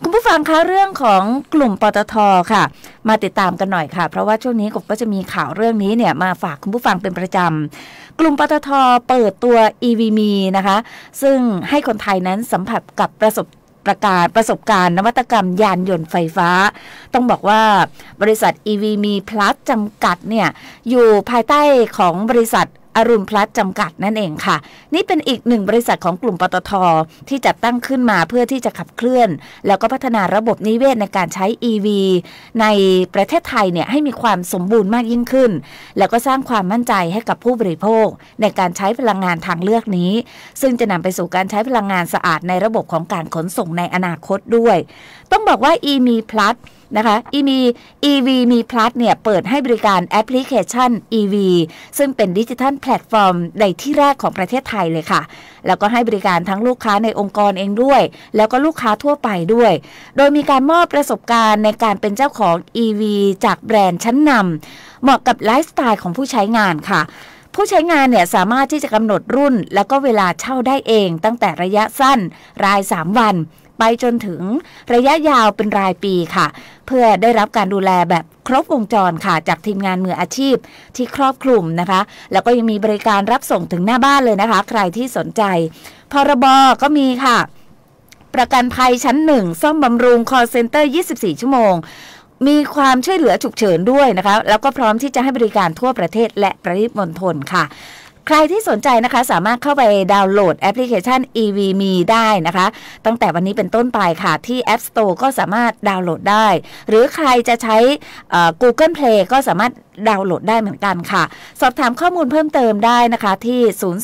คุณผู้ฟังคะเรื่องของกลุ่มปตท.ค่ะมาติดตามกันหน่อยค่ะเพราะว่าช่วงนี้ก็จะมีข่าวเรื่องนี้เนี่ยมาฝากคุณผู้ฟังเป็นประจำกลุ่มปตท.เปิดตัว EVMe นะคะซึ่งให้คนไทยนั้นสัมผัสกับประสบการณ์นวัตกรรมยานยนต์ไฟฟ้าต้องบอกว่าบริษัท EVMe Plus จำกัดเนี่ยอยู่ภายใต้ของบริษัทอรุณพลัสจำกัดนั่นเองค่ะนี่เป็นอีกหนึ่งบริษัทของกลุ่มปตท.ที่จัดตั้งขึ้นมาเพื่อที่จะขับเคลื่อนแล้วก็พัฒนาระบบนิเวศในการใช้ EV ในประเทศไทยเนี่ยให้มีความสมบูรณ์มากยิ่งขึ้นแล้วก็สร้างความมั่นใจให้กับผู้บริโภคในการใช้พลังงานทางเลือกนี้ซึ่งจะนำไปสู่การใช้พลังงานสะอาดในระบบของการขนส่งในอนาคตด้วยต้องบอกว่า EVMe Plus นะคะ EVMe Plus เนี่ยเปิดให้บริการแอปพลิเคชัน EV ซึ่งเป็นดิจิทัลแพลตฟอร์มในที่แรกของประเทศไทยเลยค่ะแล้วก็ให้บริการทั้งลูกค้าในองค์กรเองด้วยแล้วก็ลูกค้าทั่วไปด้วยโดยมีการมอบประสบการณ์ในการเป็นเจ้าของ EV จากแบรนด์ชั้นนำเหมาะกับไลฟ์สไตล์ของผู้ใช้งานค่ะผู้ใช้งานเนี่ยสามารถที่จะกำหนดรุ่นแล้วก็เวลาเช่าได้เองตั้งแต่ระยะสั้นราย3 วันไปจนถึงระยะยาวเป็นรายปีค่ะเพื่อได้รับการดูแลแบบครบวงจรค่ะจากทีมงานมืออาชีพที่ครอบคลุมนะคะแล้วก็ยังมีบริการรับส่งถึงหน้าบ้านเลยนะคะใครที่สนใจพรบก็มีค่ะประกันภัยชั้น1ซ่อมบำรุง call center 24 ชั่วโมงมีความช่วยเหลือฉุกเฉินด้วยนะคะแล้วก็พร้อมที่จะให้บริการทั่วประเทศและปริมณฑลค่ะใครที่สนใจนะคะสามารถเข้าไปดาวน์โหลดแอปพลิเคชัน EVMe ได้นะคะตั้งแต่วันนี้เป็นต้นไปค่ะที่ App Store ก็สามารถดาวน์โหลดได้หรือใครจะใช้Google Play ก็สามารถดาวน์โหลดได้เหมือนกันค่ะสอบถามข้อมูลเพิ่มเติมได้นะคะที่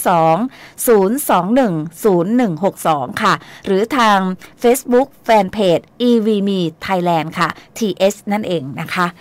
02-021-0162 ค่ะหรือทาง Facebook Fanpage EVMe Thailand ค่ะ TH นั่นเองนะคะ